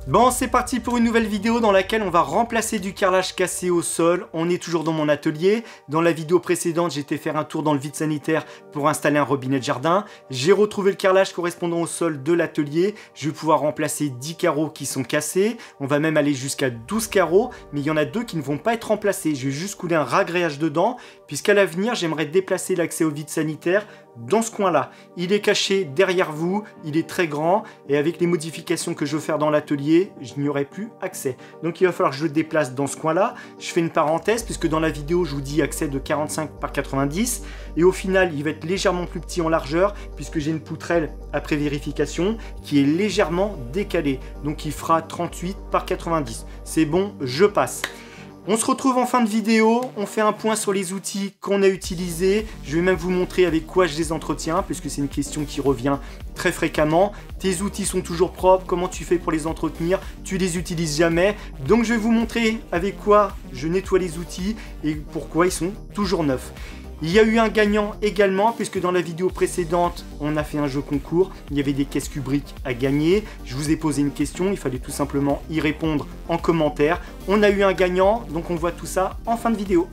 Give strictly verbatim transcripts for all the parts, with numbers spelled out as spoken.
Bon, c'est parti pour une nouvelle vidéo dans laquelle on va remplacer du carrelage cassé au sol. On est toujours dans mon atelier. Dans la vidéo précédente, j'ai été faire un tour dans le vide sanitaire pour installer un robinet de jardin. J'ai retrouvé le carrelage correspondant au sol de l'atelier. Je vais pouvoir remplacer dix carreaux qui sont cassés. On va même aller jusqu'à douze carreaux, mais il y en a deux qui ne vont pas être remplacés. Je vais juste couler un ragréage dedans, puisqu'à l'avenir, j'aimerais déplacer l'accès au vide sanitaire dans ce coin-là. Il est caché derrière vous, il est très grand, et avec les modifications que je veux faire dans l'atelier, je n'y aurai plus accès. Donc il va falloir que je le déplace dans ce coin-là. Je fais une parenthèse, puisque dans la vidéo, je vous dis accès de quarante-cinq par quatre-vingt-dix, et au final, il va être légèrement plus petit en largeur, puisque j'ai une poutrelle, après vérification, qui est légèrement décalée. Donc il fera trente-huit par quatre-vingt-dix. C'est bon, je passe. On se retrouve en fin de vidéo, on fait un point sur les outils qu'on a utilisés. Je vais même vous montrer avec quoi je les entretiens, puisque c'est une question qui revient très fréquemment. Tes outils sont toujours propres, comment tu fais pour les entretenir? Tu les utilises jamais. Donc je vais vous montrer avec quoi je nettoie les outils et pourquoi ils sont toujours neufs. Il y a eu un gagnant également, puisque dans la vidéo précédente, on a fait un jeu concours. Il y avait des caisses Kubrick à gagner. Je vous ai posé une question, il fallait tout simplement y répondre en commentaire. On a eu un gagnant, donc on voit tout ça en fin de vidéo.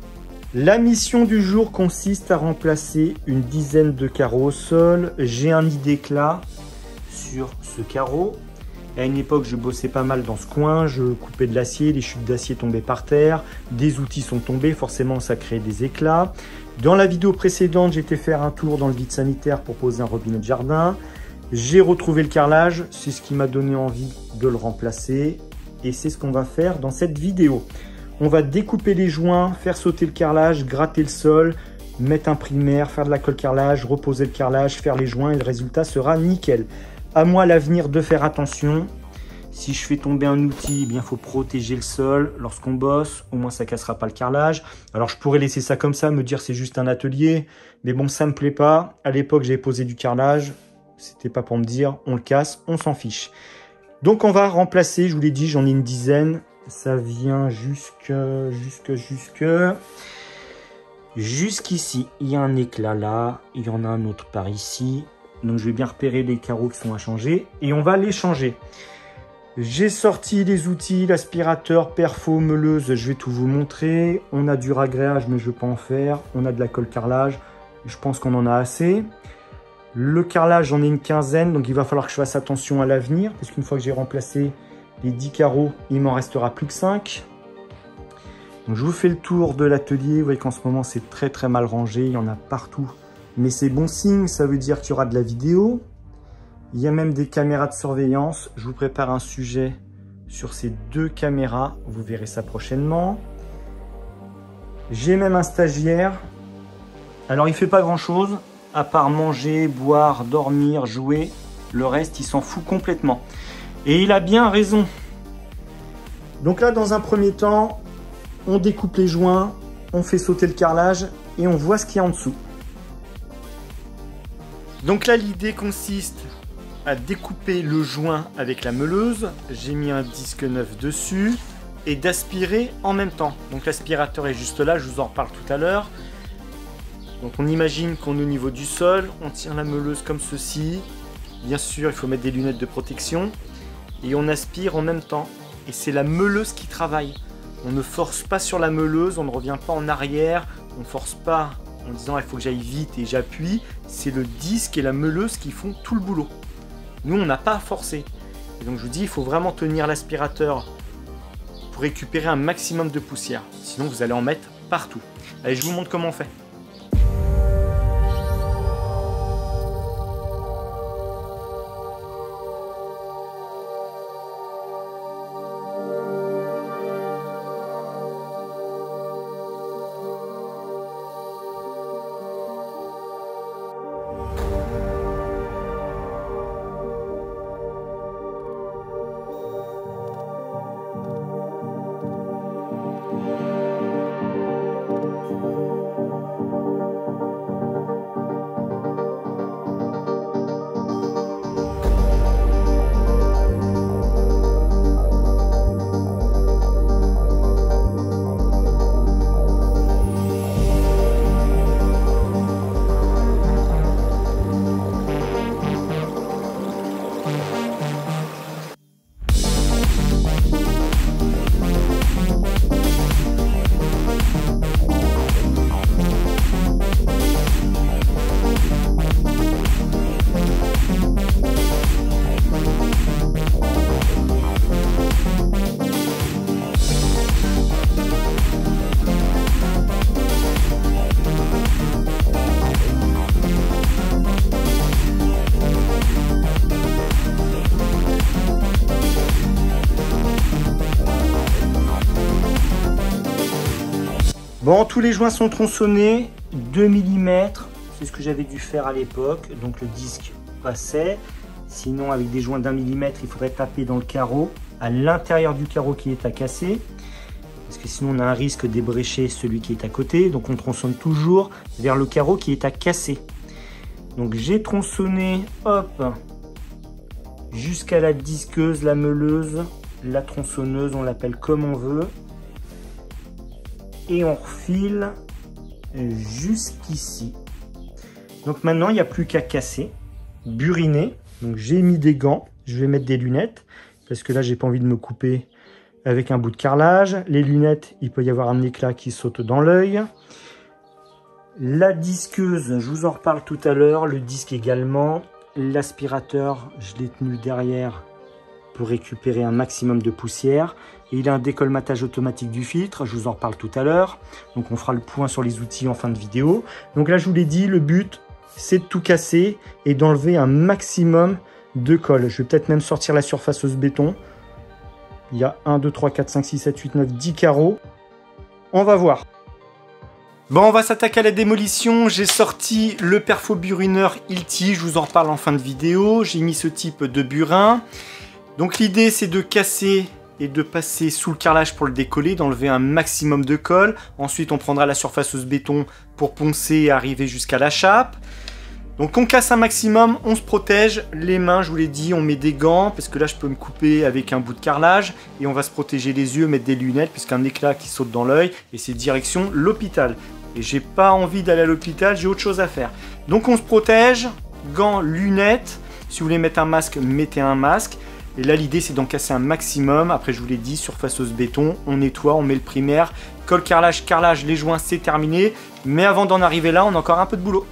La mission du jour consiste à remplacer une dizaine de carreaux au sol. J'ai un nid d'éclat sur ce carreau. À une époque, je bossais pas mal dans ce coin, je coupais de l'acier, les chutes d'acier tombaient par terre, des outils sont tombés, forcément ça crée des éclats. Dans la vidéo précédente, j'ai été faire un tour dans le vide sanitaire pour poser un robinet de jardin. J'ai retrouvé le carrelage, c'est ce qui m'a donné envie de le remplacer. Et c'est ce qu'on va faire dans cette vidéo. On va découper les joints, faire sauter le carrelage, gratter le sol, mettre un primaire, faire de la colle carrelage, reposer le carrelage, faire les joints et le résultat sera nickel. À moi l'avenir de faire attention. Si je fais tomber un outil, eh bien faut protéger le sol lorsqu'on bosse. Au moins ça cassera pas le carrelage. Alors je pourrais laisser ça comme ça, me dire c'est juste un atelier. Mais bon, ça me plaît pas. À l'époque, j'ai posé du carrelage. C'était pas pour me dire on le casse, on s'en fiche. Donc on va remplacer, je vous l'ai dit, j'en ai une dizaine. Ça vient jusque, jusque, jusque... Jusqu'ici. Il y a un éclat là. Il y en a un autre par ici. Donc je vais bien repérer les carreaux qui sont à changer et on va les changer. J'ai sorti les outils, l'aspirateur, perfo, meuleuse, je vais tout vous montrer. On a du ragréage mais je ne veux pas en faire. On a de la colle carrelage, je pense qu'on en a assez. Le carrelage, j'en ai une quinzaine, donc il va falloir que je fasse attention à l'avenir. Parce qu'une fois que j'ai remplacé les dix carreaux, il m'en restera plus que cinq. Donc je vous fais le tour de l'atelier. Vous voyez qu'en ce moment c'est très très mal rangé, il y en a partout. Mais c'est bon signe, ça veut dire qu'il y aura de la vidéo. Il y a même des caméras de surveillance. Je vous prépare un sujet sur ces deux caméras. Vous verrez ça prochainement. J'ai même un stagiaire. Alors il ne fait pas grand chose, à part manger, boire, dormir, jouer. Le reste, il s'en fout complètement. Et il a bien raison. Donc là, dans un premier temps, on découpe les joints, on fait sauter le carrelage et on voit ce qu'il y a en dessous. Donc là, l'idée consiste à découper le joint avec la meuleuse. J'ai mis un disque neuf dessus et d'aspirer en même temps. Donc l'aspirateur est juste là, je vous en reparle tout à l'heure. Donc on imagine qu'on est au niveau du sol, on tient la meuleuse comme ceci. Bien sûr, il faut mettre des lunettes de protection et on aspire en même temps. Et c'est la meuleuse qui travaille. On ne force pas sur la meuleuse, on ne revient pas en arrière, on ne force pas en disant il faut que j'aille vite et j'appuie. C'est le disque et la meuleuse qui font tout le boulot. Nous, on n'a pas à forcer. Et donc je vous dis, il faut vraiment tenir l'aspirateur pour récupérer un maximum de poussière. Sinon, vous allez en mettre partout. Allez, je vous montre comment on fait. Bon, tous les joints sont tronçonnés, deux millimètres, c'est ce que j'avais dû faire à l'époque, donc le disque passait. Sinon, avec des joints d'un millimètre, il faudrait taper dans le carreau, à l'intérieur du carreau qui est à casser, parce que sinon on a un risque d'ébrécher celui qui est à côté, donc on tronçonne toujours vers le carreau qui est à casser. Donc j'ai tronçonné, hop, jusqu'à la disqueuse, la meuleuse, la tronçonneuse, on l'appelle comme on veut. Et on refile jusqu'ici. Donc maintenant, il n'y a plus qu'à casser, buriner. Donc j'ai mis des gants, je vais mettre des lunettes, parce que là, j'ai pas envie de me couper avec un bout de carrelage. Les lunettes, il peut y avoir un éclat qui saute dans l'œil. La disqueuse, je vous en reparle tout à l'heure, le disque également. L'aspirateur, je l'ai tenu derrière pour récupérer un maximum de poussière. Et il a un décolmatage automatique du filtre, je vous en reparle tout à l'heure. Donc on fera le point sur les outils en fin de vidéo. Donc là, je vous l'ai dit, le but, c'est de tout casser et d'enlever un maximum de colle. Je vais peut-être même sortir la surfaceuse béton. Il y a un, deux, trois, quatre, cinq, six, sept, huit, neuf, dix carreaux. On va voir. Bon, on va s'attaquer à la démolition. J'ai sorti le perfo-burineur Hilti, je vous en reparle en fin de vidéo. J'ai mis ce type de burin. Donc l'idée, c'est de casser et de passer sous le carrelage pour le décoller, d'enlever un maximum de colle. Ensuite, on prendra la surfaceuse béton pour poncer et arriver jusqu'à la chape. Donc on casse un maximum, on se protège. Les mains, je vous l'ai dit, on met des gants, parce que là, je peux me couper avec un bout de carrelage. Et on va se protéger les yeux, mettre des lunettes, puisqu'un éclat qui saute dans l'œil. Et c'est direction l'hôpital. Et j'ai pas envie d'aller à l'hôpital, j'ai autre chose à faire. Donc on se protège, gants, lunettes. Si vous voulez mettre un masque, mettez un masque. Et là, l'idée, c'est d'en casser un maximum. Après, je vous l'ai dit, surfaceuse béton, on nettoie, on met le primaire. Colle, carrelage, carrelage, les joints, c'est terminé. Mais avant d'en arriver là, on a encore un peu de boulot.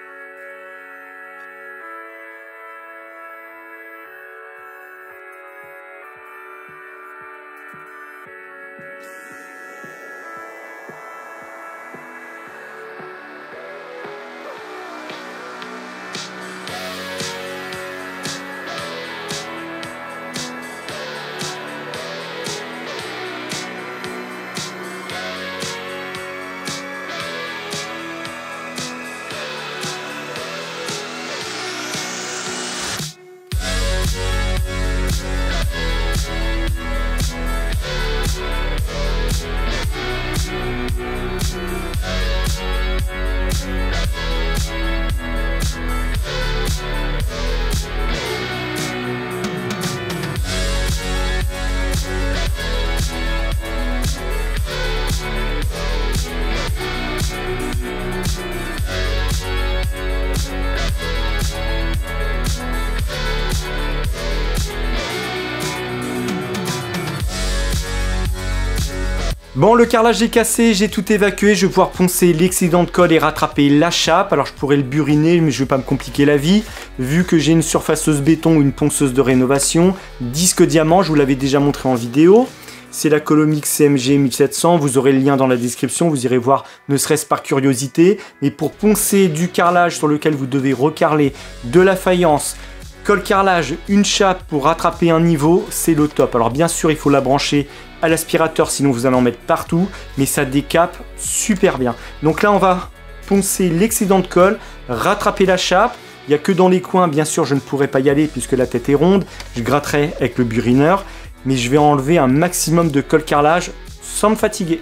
Bon, le carrelage est cassé, j'ai tout évacué, je vais pouvoir poncer l'excédent de colle et rattraper la chape. Alors je pourrais le buriner, mais je ne vais pas me compliquer la vie, vu que j'ai une surfaceuse béton ou une ponceuse de rénovation. Disque diamant, je vous l'avais déjà montré en vidéo. C'est la Colomix C M G mille sept cents, vous aurez le lien dans la description, vous irez voir ne serait-ce par curiosité. Mais pour poncer du carrelage sur lequel vous devez recarreler de la faïence, colle carrelage, une chape pour rattraper un niveau, c'est le top. Alors bien sûr, il faut la brancher à l'aspirateur, sinon vous allez en mettre partout, mais ça décape super bien. Donc là, on va poncer l'excédent de colle, rattraper la chape. Il n'y a que dans les coins, bien sûr, je ne pourrai pas y aller puisque la tête est ronde. Je gratterai avec le burineur, mais je vais enlever un maximum de colle carrelage sans me fatiguer.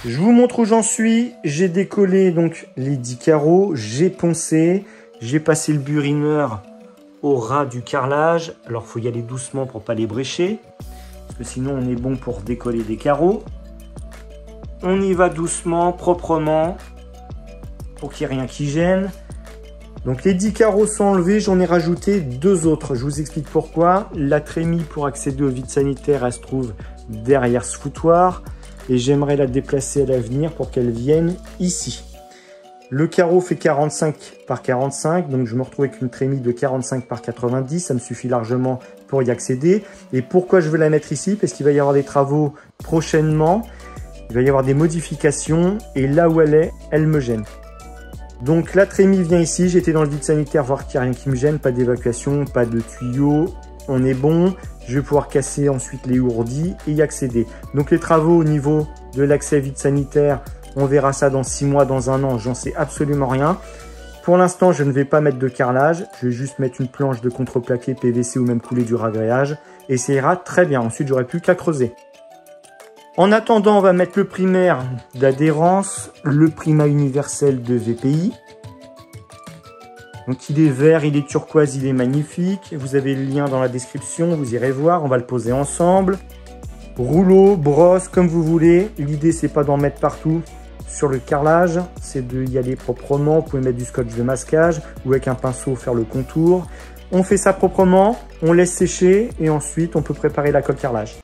Je vous montre où j'en suis. J'ai décollé donc les dix carreaux, j'ai poncé, j'ai passé le burineur au ras du carrelage. Alors, il faut y aller doucement pour pas les brécher, parce que sinon on est bon pour décoller des carreaux. On y va doucement, proprement, pour qu'il n'y ait rien qui gêne. Donc les dix carreaux sont enlevés, j'en ai rajouté deux autres. Je vous explique pourquoi. La trémie pour accéder au vide sanitaire, elle se trouve derrière ce foutoir. Et j'aimerais la déplacer à l'avenir pour qu'elle vienne ici. Le carreau fait quarante-cinq par quarante-cinq, donc je me retrouve avec une trémie de quarante-cinq par quatre-vingt-dix. Ça me suffit largement pour y accéder. Et pourquoi je veux la mettre ici? Parce qu'il va y avoir des travaux prochainement. Il va y avoir des modifications. Et là où elle est, elle me gêne. Donc la trémie vient ici, j'étais dans le vide sanitaire, voir qu'il n'y a rien qui me gêne, pas d'évacuation, pas de tuyaux, on est bon. Je vais pouvoir casser ensuite les ourdis et y accéder. Donc les travaux au niveau de l'accès vide sanitaire, on verra ça dans six mois, dans un an, j'en sais absolument rien. Pour l'instant, je ne vais pas mettre de carrelage, je vais juste mettre une planche de contreplaqué P V C ou même couler du ragréage et ça ira très bien. Ensuite, j'aurai plus qu'à creuser. En attendant, on va mettre le primaire d'adhérence, le primat universel de V P I. Donc il est vert, il est turquoise, il est magnifique. Vous avez le lien dans la description, vous irez voir, on va le poser ensemble. Rouleau, brosse, comme vous voulez. L'idée, c'est pas d'en mettre partout sur le carrelage, c'est d'y aller proprement. Vous pouvez mettre du scotch de masquage ou avec un pinceau faire le contour. On fait ça proprement, on laisse sécher et ensuite on peut préparer la colle carrelage.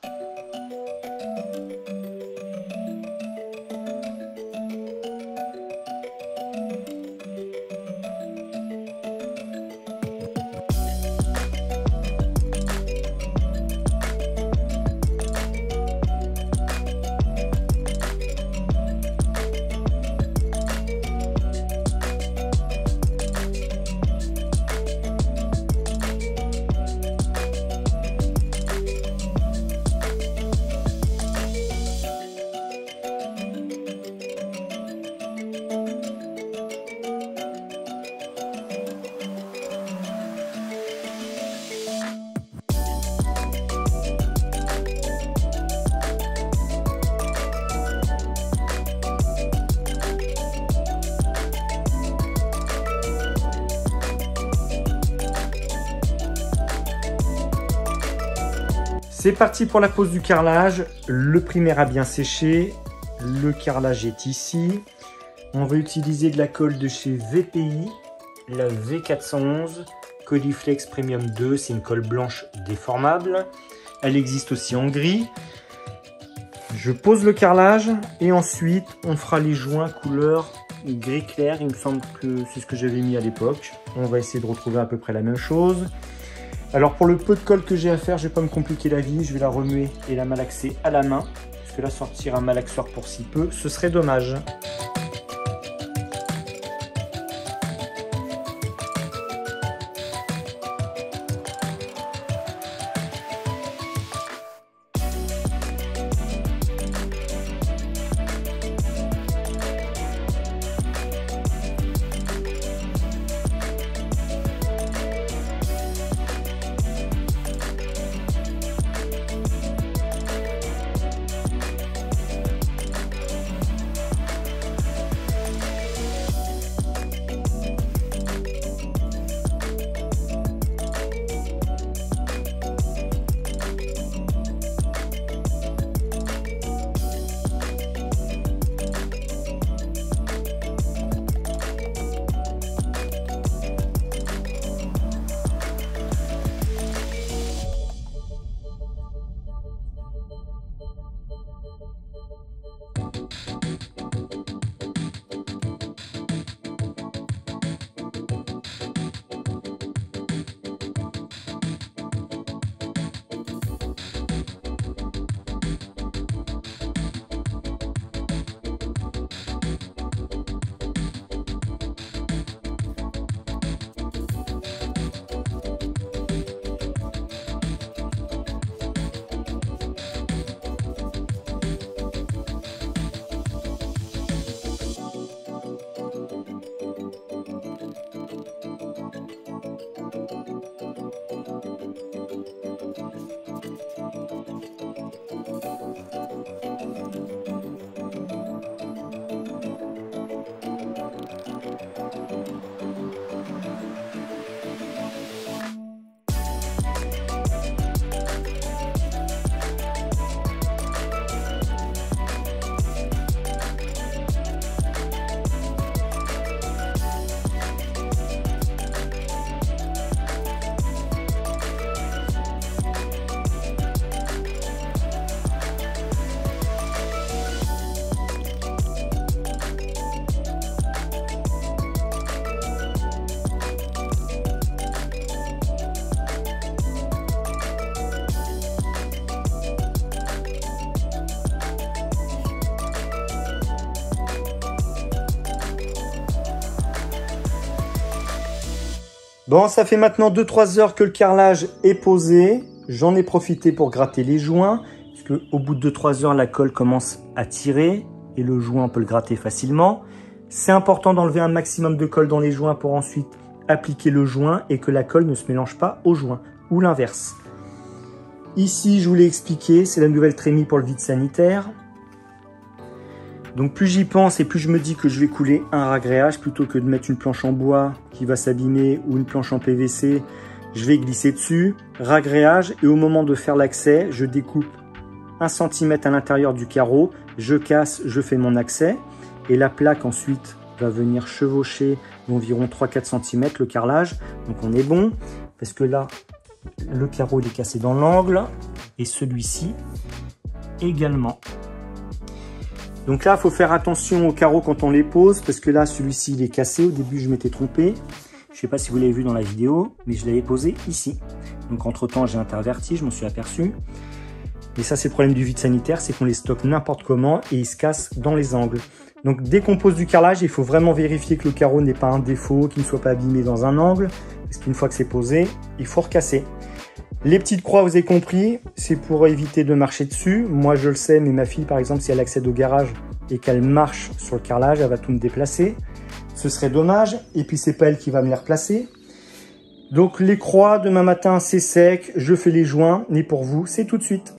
C'est parti pour la pose du carrelage. Le primaire a bien séché. Le carrelage est ici. On va utiliser de la colle de chez V P I, la V quatre cent onze. Coliflex Premium deux, c'est une colle blanche déformable. Elle existe aussi en gris. Je pose le carrelage et ensuite on fera les joints couleur gris clair. Il me semble que c'est ce que j'avais mis à l'époque. On va essayer de retrouver à peu près la même chose. Alors pour le peu de colle que j'ai à faire, je ne vais pas me compliquer la vie, je vais la remuer et la malaxer à la main, puisque là sortir un malaxeur pour si peu, ce serait dommage. Bon, ça fait maintenant deux trois heures que le carrelage est posé. J'en ai profité pour gratter les joints, puisque au bout de deux trois heures, la colle commence à tirer et le joint, on peut le gratter facilement. C'est important d'enlever un maximum de colle dans les joints pour ensuite appliquer le joint et que la colle ne se mélange pas au joint, ou l'inverse. Ici, je vous l'ai expliqué, c'est la nouvelle trémie pour le vide sanitaire. Donc plus j'y pense et plus je me dis que je vais couler un ragréage plutôt que de mettre une planche en bois qui va s'abîmer ou une planche en P V C, je vais glisser dessus, ragréage, et au moment de faire l'accès, je découpe un centimètre à l'intérieur du carreau, je casse, je fais mon accès et la plaque ensuite va venir chevaucher d'environ trois à quatre centimètres le carrelage. Donc on est bon parce que là, le carreau il est cassé dans l'angle et celui-ci également. Donc là, il faut faire attention aux carreaux quand on les pose parce que là, celui-ci il est cassé. Au début, je m'étais trompé. Je ne sais pas si vous l'avez vu dans la vidéo, mais je l'avais posé ici. Donc entre-temps, j'ai interverti, je m'en suis aperçu. Et ça, c'est le problème du vide sanitaire, c'est qu'on les stocke n'importe comment et ils se cassent dans les angles. Donc dès qu'on pose du carrelage, il faut vraiment vérifier que le carreau n'est pas un défaut, qu'il ne soit pas abîmé dans un angle. Parce qu'une fois que c'est posé, il faut recasser. Les petites croix, vous avez compris, c'est pour éviter de marcher dessus. Moi, je le sais, mais ma fille, par exemple, si elle accède au garage et qu'elle marche sur le carrelage, elle va tout me déplacer. Ce serait dommage. Et puis, c'est pas elle qui va me les replacer. Donc, les croix, demain matin, c'est sec. Je fais les joints. Mais pour vous, c'est tout de suite.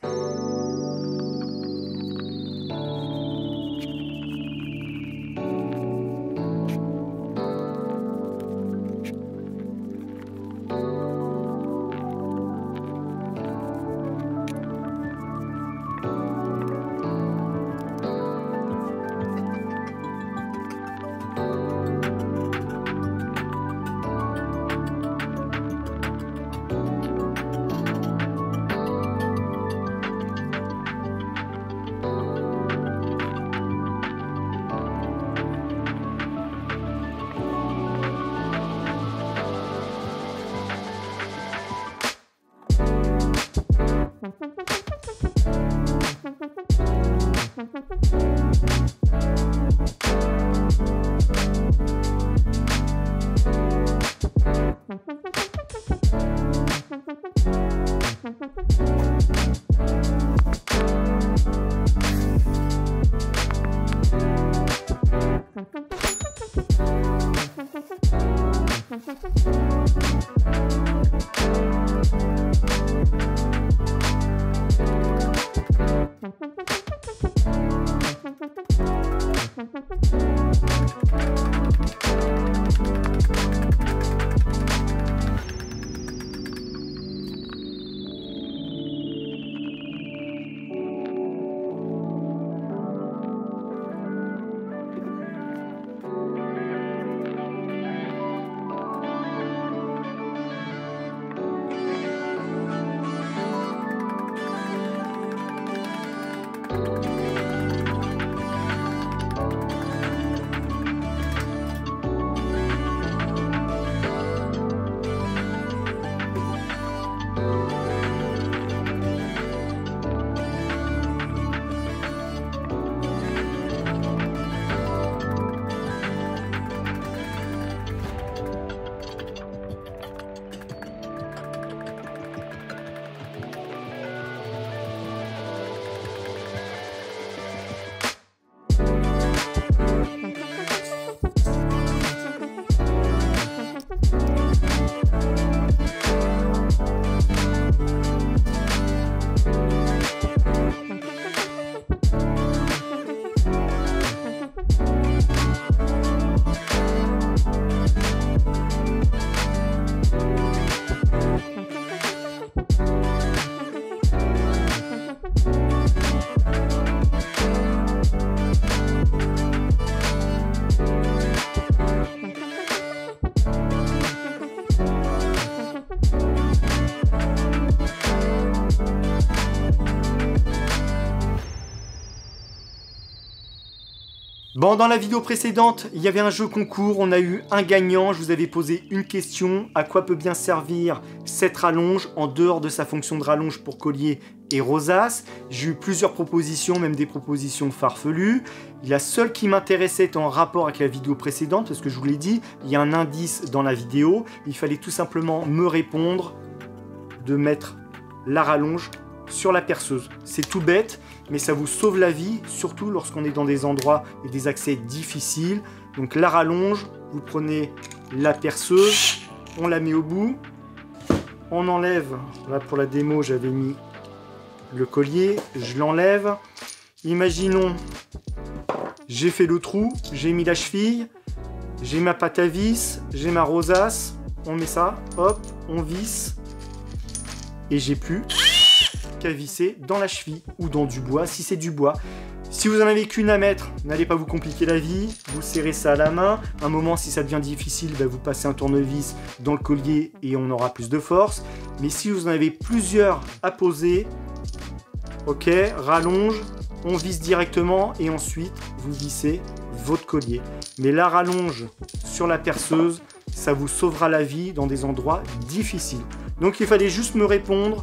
Bon, dans la vidéo précédente, il y avait un jeu concours, on a eu un gagnant, je vous avais posé une question, à quoi peut bien servir cette rallonge en dehors de sa fonction de rallonge pour collier et rosace. J'ai eu plusieurs propositions, même des propositions farfelues. La seule qui m'intéressait était en rapport avec la vidéo précédente, parce que je vous l'ai dit, il y a un indice dans la vidéo, il fallait tout simplement me répondre de mettre la rallonge sur la perceuse. C'est tout bête, mais ça vous sauve la vie, surtout lorsqu'on est dans des endroits et des accès difficiles. Donc la rallonge, vous prenez la perceuse, on la met au bout, on enlève, là pour la démo j'avais mis le collier, je l'enlève. Imaginons, j'ai fait le trou, j'ai mis la cheville, j'ai ma pâte à vis, j'ai ma rosace, on met ça, hop, on visse, et j'ai plus qu'à visser dans la cheville ou dans du bois si c'est du bois. Si vous en avez qu'une à mettre, n'allez pas vous compliquer la vie, vous serrez ça à la main. Un moment, si ça devient difficile, bah, vous passez un tournevis dans le collier et on aura plus de force. Mais si vous en avez plusieurs à poser, ok, rallonge, on visse directement et ensuite vous vissez votre collier. Mais la rallonge sur la perceuse, ça vous sauvera la vie dans des endroits difficiles. Donc il fallait juste me répondre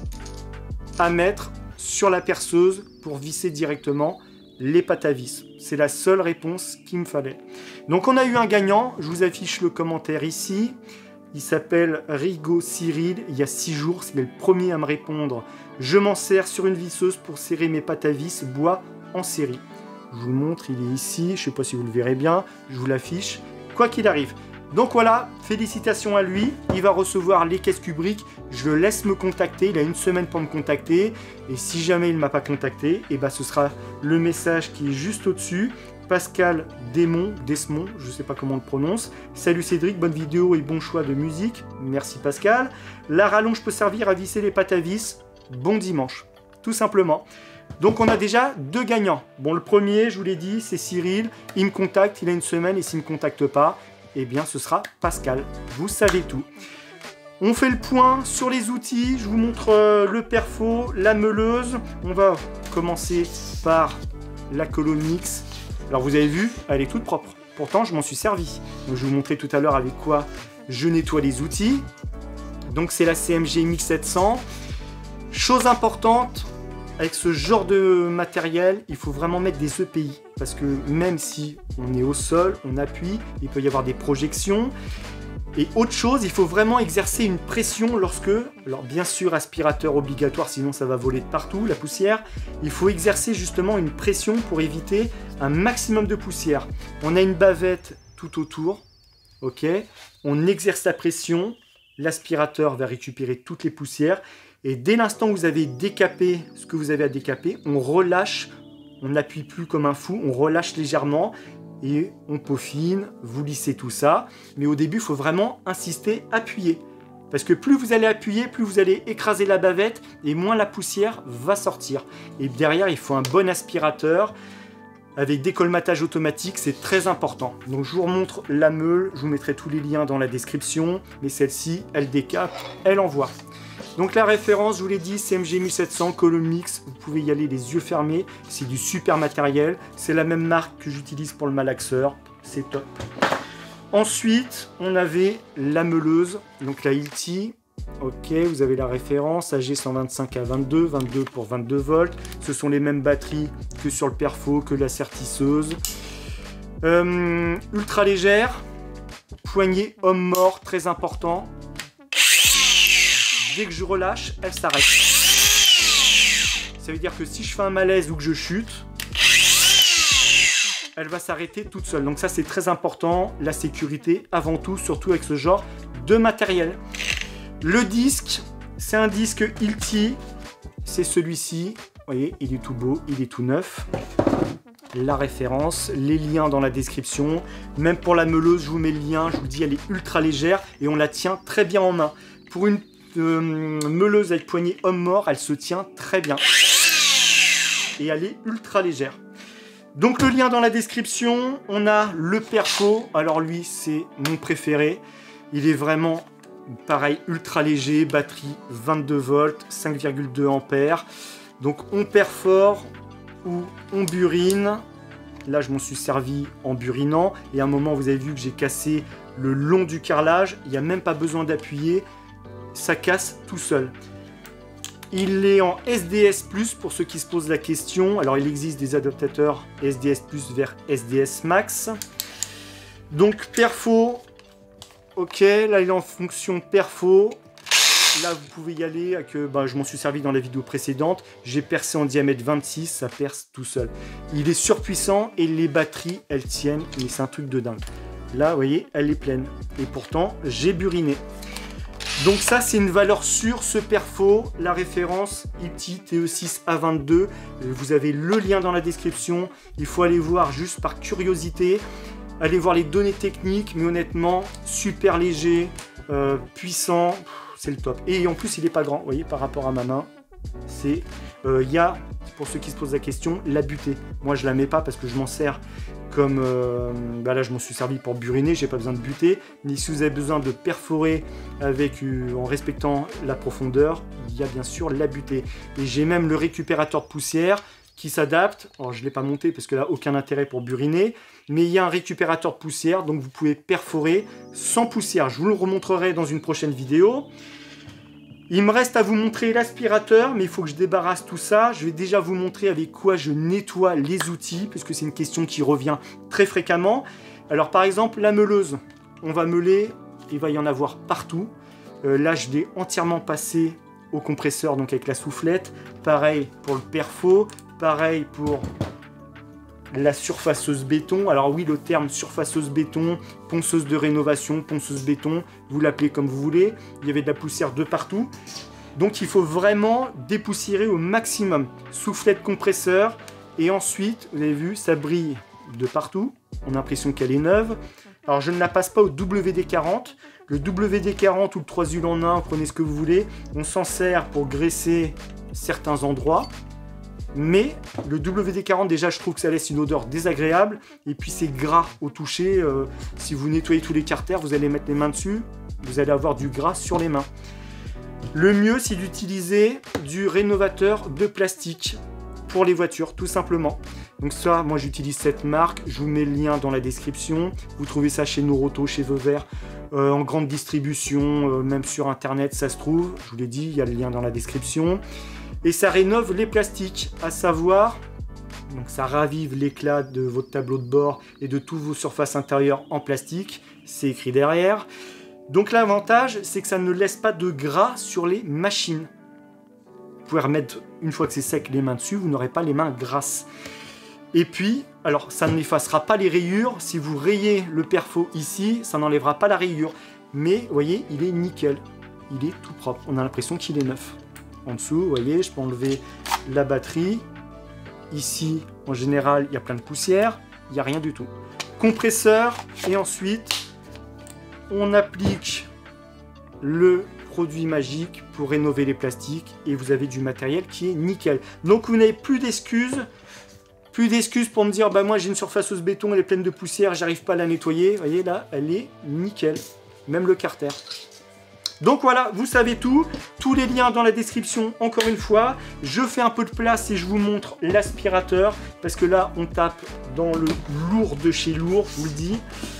à mettre sur la perceuse pour visser directement les pâtes à vis. C'est la seule réponse qu'il me fallait. Donc on a eu un gagnant, je vous affiche le commentaire ici. Il s'appelle Rigo Cyril, il y a six jours, c'est le premier à me répondre. Je m'en sers sur une visseuse pour serrer mes pâtes à vis bois en série. Je vous le montre, il est ici, je ne sais pas si vous le verrez bien, je vous l'affiche, quoi qu'il arrive. Donc voilà, félicitations à lui, il va recevoir les caisses Kubrick, je le laisse me contacter, il a une semaine pour me contacter, et si jamais il ne m'a pas contacté, et ben ce sera le message qui est juste au-dessus, Pascal Desmond, Desmond, je ne sais pas comment on le prononce, salut Cédric, bonne vidéo et bon choix de musique, merci Pascal, la rallonge peut servir à visser les pâtes à vis, bon dimanche, tout simplement. Donc on a déjà deux gagnants, bon le premier, je vous l'ai dit, c'est Cyril, il me contacte, il a une semaine, et s'il ne me contacte pas, eh bien ce sera Pascal, vous savez tout. On fait le point sur les outils, je vous montre euh, le perfo, la meuleuse. On va commencer par la colonne mix. Alors vous avez vu, elle est toute propre, pourtant je m'en suis servi. Donc, je vais vous montrer tout à l'heure avec quoi je nettoie les outils. Donc c'est la C M G Mix sept cents. Chose importante, avec ce genre de matériel, il faut vraiment mettre des E P I. Parce que même si on est au sol, on appuie, il peut y avoir des projections. Et autre chose, il faut vraiment exercer une pression lorsque, alors bien sûr aspirateur obligatoire, sinon ça va voler de partout, la poussière. Il faut exercer justement une pression pour éviter un maximum de poussière. On a une bavette tout autour, ok. On exerce la pression, l'aspirateur va récupérer toutes les poussières. Et dès l'instant où vous avez décapé ce que vous avez à décaper, on relâche, on n'appuie plus comme un fou, on relâche légèrement et on peaufine, vous lissez tout ça. Mais au début, il faut vraiment insister, appuyer. Parce que plus vous allez appuyer, plus vous allez écraser la bavette et moins la poussière va sortir. Et derrière, il faut un bon aspirateur avec décolmatage automatique, c'est très important. Donc je vous remontre la meule, je vous mettrai tous les liens dans la description. Mais celle-ci, elle décape, elle envoie. Donc la référence, je vous l'ai dit, C M G mille sept cents, colonne mix, vous pouvez y aller les yeux fermés, c'est du super matériel, c'est la même marque que j'utilise pour le malaxeur, c'est top. Ensuite, on avait la meuleuse, donc la Hilti, ok, vous avez la référence, A G cent vingt-cinq à vingt-deux, vingt-deux pour vingt-deux volts, ce sont les mêmes batteries que sur le perfo, que la sertisseuse. Euh, ultra légère, poignée homme-mort, très important. Dès que je relâche, elle s'arrête. Ça veut dire que si je fais un malaise ou que je chute, elle va s'arrêter toute seule. Donc ça, c'est très important. La sécurité, avant tout, surtout avec ce genre de matériel. Le disque, c'est un disque Hilti. C'est celui-ci. Vous voyez, il est tout beau, il est tout neuf. La référence, les liens dans la description. Même pour la meuleuse, je vous mets le lien. Je vous dis, elle est ultra légère et on la tient très bien en main. Pour une Euh, meuleuse avec poignée homme-mort, elle se tient très bien et elle est ultra légère. Donc le lien dans la description, on a le perfo, alors lui c'est mon préféré, il est vraiment pareil, ultra léger, batterie vingt-deux volts, cinq virgule deux ampères, donc on perfore ou on burine, Là, je m'en suis servi en burinant. Et à un moment, vous avez vu que j'ai cassé le long du carrelage. Il n'y a même pas besoin d'appuyer. Ça casse tout seul. Il est en S D S plus, pour ceux qui se posent la question. Alors, il existe des adaptateurs S D S plus vers S D S max. Donc, perfo. Ok, là, il est en fonction perfo. Là, vous pouvez y aller. Avec, bah, je m'en suis servi dans la vidéo précédente. J'ai percé en diamètre vingt-six. Ça perce tout seul. Il est surpuissant et les batteries, elles tiennent. Et c'est un truc de dingue. Là, vous voyez, elle est pleine. Et pourtant, j'ai buriné. Donc ça, c'est une valeur sûre, ce perfo, la référence I P T I T E six A vingt-deux. Vous avez le lien dans la description. Il faut aller voir juste par curiosité. Allez voir les données techniques, mais honnêtement, super léger, euh, puissant, c'est le top. Et en plus, il n'est pas grand, vous voyez, par rapport à ma main. C'est, euh, il y a, pour ceux qui se posent la question, la butée. Moi, je la mets pas parce que je m'en sers comme, euh, bah là, je m'en suis servi pour buriner, j'ai pas besoin de buter. Mais si vous avez besoin de perforer avec, euh, en respectant la profondeur, il y a bien sûr la butée. Et j'ai même le récupérateur de poussière qui s'adapte. Alors, je ne l'ai pas monté parce que là, aucun intérêt pour buriner. Mais il y a un récupérateur de poussière, donc vous pouvez perforer sans poussière. Je vous le remontrerai dans une prochaine vidéo. Il me reste à vous montrer l'aspirateur, mais il faut que je débarrasse tout ça. Je vais déjà vous montrer avec quoi je nettoie les outils, parce que c'est une question qui revient très fréquemment. Alors par exemple, la meuleuse, on va meuler, il va y en avoir partout. Euh, là, je l'ai entièrement passé au compresseur, donc avec la soufflette. Pareil pour le perfo, pareil pour la surfaceuse béton. Alors oui, le terme surfaceuse béton, ponceuse de rénovation, ponceuse béton, vous l'appelez comme vous voulez. Il y avait de la poussière de partout. Donc il faut vraiment dépoussiérer au maximum. Soufflette compresseur. Et ensuite, vous avez vu, ça brille de partout. On a l'impression qu'elle est neuve. Alors je ne la passe pas au W D quarante. Le W D quarante ou le trois huiles en un, prenez ce que vous voulez. On s'en sert pour graisser certains endroits. Mais le W D quarante, déjà, je trouve que ça laisse une odeur désagréable. Et puis, c'est gras au toucher. Euh, si vous nettoyez tous les carters, vous allez mettre les mains dessus. Vous allez avoir du gras sur les mains. Le mieux, c'est d'utiliser du rénovateur de plastique pour les voitures, tout simplement. Donc ça, moi, j'utilise cette marque. Je vous mets le lien dans la description. Vous trouvez ça chez Noroto, chez Veuvert, euh, en grande distribution, euh, même sur Internet, ça se trouve. Je vous l'ai dit, il y a le lien dans la description. Et ça rénove les plastiques, à savoir, donc ça ravive l'éclat de votre tableau de bord et de toutes vos surfaces intérieures en plastique. C'est écrit derrière. Donc l'avantage, c'est que ça ne laisse pas de gras sur les machines. Vous pouvez remettre, une fois que c'est sec, les mains dessus, vous n'aurez pas les mains grasses. Et puis, alors ça n'effacera pas les rayures. Si vous rayez le perfo ici, ça n'enlèvera pas la rayure. Mais, vous voyez, il est nickel. Il est tout propre. On a l'impression qu'il est neuf. En dessous, vous voyez, je peux enlever la batterie. Ici, en général, il y a plein de poussière. Il n'y a rien du tout. Compresseur. Et ensuite, on applique le produit magique pour rénover les plastiques. Et vous avez du matériel qui est nickel. Donc, vous n'avez plus d'excuses. Plus d'excuses pour me dire, bah moi, j'ai une surfaceuse béton, elle est pleine de poussière, j'arrive pas à la nettoyer. Vous voyez, là, elle est nickel. Même le carter. Donc voilà, vous savez tout, tous les liens dans la description, encore une fois. Je fais un peu de place et je vous montre l'aspirateur, parce que là, on tape dans le lourd de chez lourd, je vous le dis.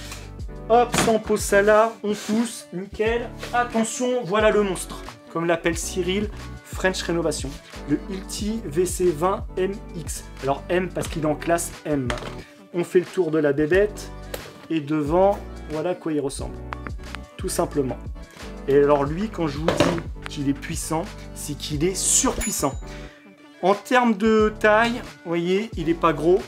Hop, sans pause ça là, on pousse, nickel. Attention, voilà le monstre, comme l'appelle Cyril, French Rénovation. Le Hilti V C vingt M X. Alors M parce qu'il est en classe M. On fait le tour de la bébête, et devant, voilà à quoi il ressemble. Tout simplement. Et alors lui, quand je vous dis qu'il est puissant, c'est qu'il est surpuissant. En termes de taille, vous voyez, il n'est pas gros.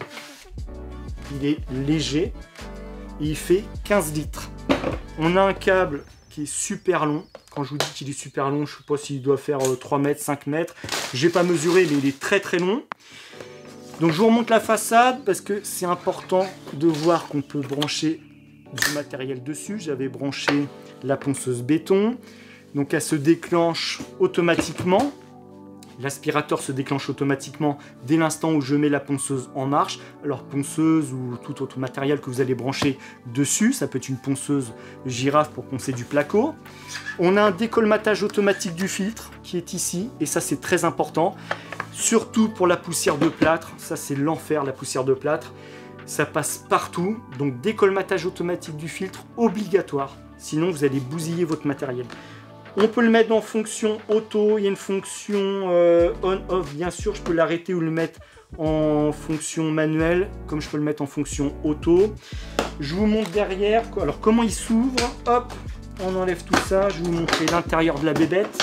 Il est léger. Et il fait quinze litres. On a un câble qui est super long. Quand je vous dis qu'il est super long, je ne sais pas s'il doit faire trois mètres, cinq mètres. Je n'ai pas mesuré, mais il est très très long. Donc je vous remonte la façade parce que c'est important de voir qu'on peut brancher du matériel dessus. J'avais branché la ponceuse béton, donc elle se déclenche automatiquement. L'aspirateur se déclenche automatiquement dès l'instant où je mets la ponceuse en marche. Alors ponceuse ou tout autre matériel que vous allez brancher dessus, ça peut être une ponceuse girafe pour poncer du placo. On a un décolmatage automatique du filtre qui est ici, et ça c'est très important, surtout pour la poussière de plâtre. Ça c'est l'enfer, la poussière de plâtre. ça passe partout, donc décolmatage automatique du filtre obligatoire, sinon vous allez bousiller votre matériel. On peut le mettre en fonction auto, il y a une fonction euh, on-off bien sûr, je peux l'arrêter ou le mettre en fonction manuelle, comme je peux le mettre en fonction auto. Je vous montre derrière, alors comment il s'ouvre, hop, on enlève tout ça, je vais vous montrer l'intérieur de la bébête.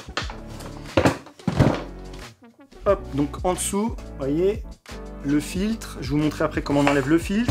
Hop, donc en dessous, vous voyez, le filtre, je vous montrerai après comment on enlève le filtre.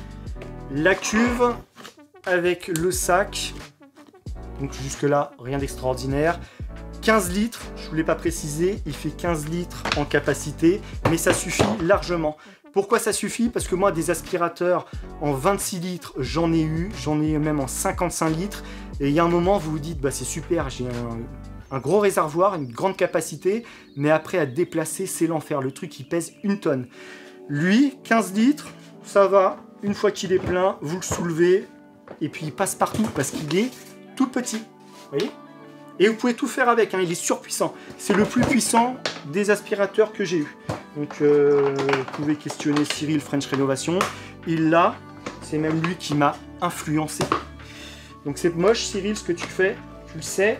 La cuve avec le sac, donc jusque là, rien d'extraordinaire. quinze litres, je ne vous l'ai pas précisé, il fait quinze litres en capacité, mais ça suffit largement. Pourquoi ça suffit? Parce que moi, des aspirateurs en vingt-six litres, j'en ai eu, j'en ai même en cinquante-cinq litres, et il y a un moment, vous vous dites, bah, c'est super, j'ai un, un gros réservoir, une grande capacité, mais après à déplacer, c'est l'enfer. Le truc, il pèse une tonne. Lui, quinze litres, ça va, une fois qu'il est plein, vous le soulevez, et puis il passe partout, parce qu'il est tout petit, vous voyez? Et vous pouvez tout faire avec, hein, il est surpuissant. C'est le plus puissant des aspirateurs que j'ai eu. Donc euh, vous pouvez questionner Cyril French Rénovation. Il l'a, c'est même lui qui m'a influencé. Donc c'est moche Cyril ce que tu fais, tu le sais.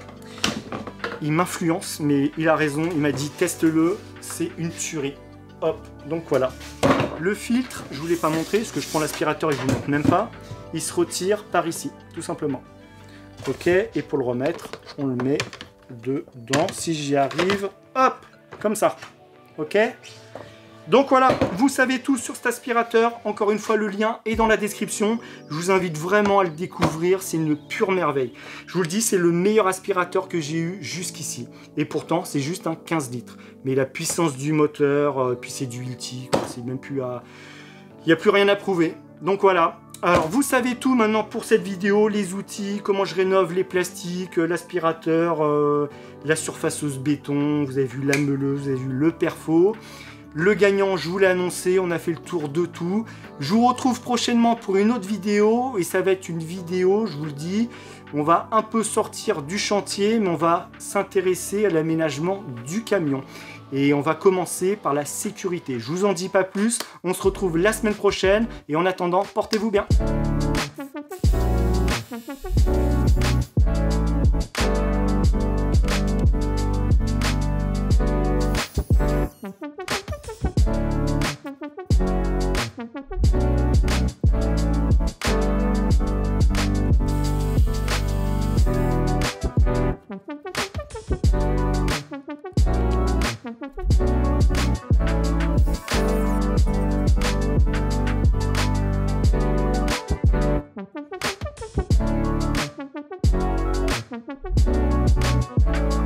Il m'influence, mais il a raison, il m'a dit teste-le, c'est une tuerie. Hop, donc voilà. Le filtre, je ne vous l'ai pas montré, parce que je prends l'aspirateur et je ne vous le montre même pas. Il se retire par ici, tout simplement. Ok, et pour le remettre, on le met dedans, si j'y arrive, hop, comme ça, ok. Donc voilà, vous savez tout sur cet aspirateur, encore une fois le lien est dans la description, je vous invite vraiment à le découvrir, c'est une pure merveille. Je vous le dis, c'est le meilleur aspirateur que j'ai eu jusqu'ici, et pourtant c'est juste un quinze litres, mais la puissance du moteur, euh, puis c'est du Hilti, c'est même plus à... il n'y a plus rien à prouver, donc voilà. Alors, vous savez tout maintenant pour cette vidéo, les outils, comment je rénove les plastiques, l'aspirateur, euh, la surfaceuse béton, vous avez vu la meuleuse, vous avez vu le perfo. Le gagnant, je vous l'ai annoncé, on a fait le tour de tout. Je vous retrouve prochainement pour une autre vidéo, et ça va être une vidéo, je vous le dis, on va un peu sortir du chantier, mais on va s'intéresser à l'aménagement du camion. Et on va commencer par la sécurité. Je vous en dis pas plus, on se retrouve la semaine prochaine, et en attendant, portez-vous bien. Thank you.